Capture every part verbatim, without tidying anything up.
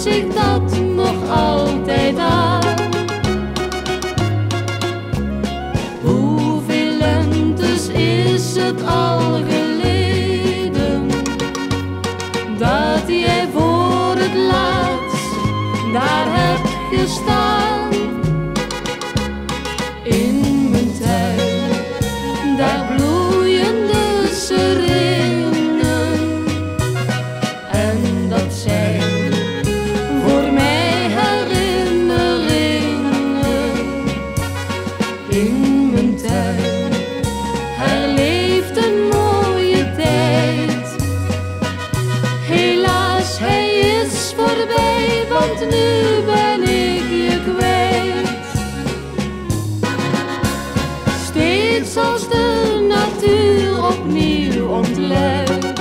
zich dat nog altijd aan. Hoeveel lentes is het al geleden dat jij voor het laatst daar hebt gestaan. In mijn tuin, daar bloeien de seringen, en dat zijn voor mij herinneringen. In mijn tuin herleeft een mooie tijd. Helaas, hij is voorbij, want nu ben ik je kwijt. Steeds als de natuur opnieuw ontluikt,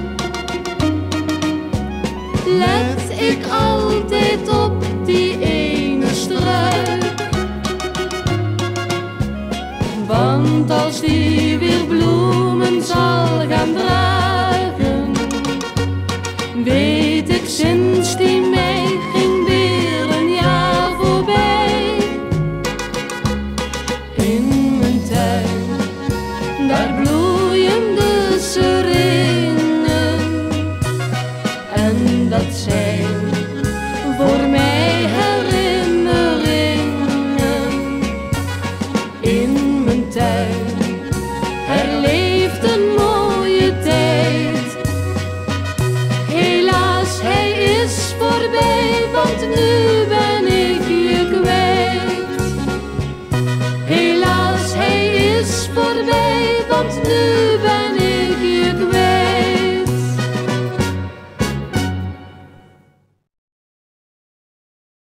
let ik altijd op die ene struik. Want als die weer bloemen zal gaan dragen, weet ik sinds die mei ging weer een jaar voorbij. In mijn tuin, daar bloeien de seringen, en dat zijn voor mij herinneringen. In mijn tuin herleeft een mooie tijd. Helaas, hij is voorbij, want nu ben ik je kwijt. Helaas, hij is voorbij, want nu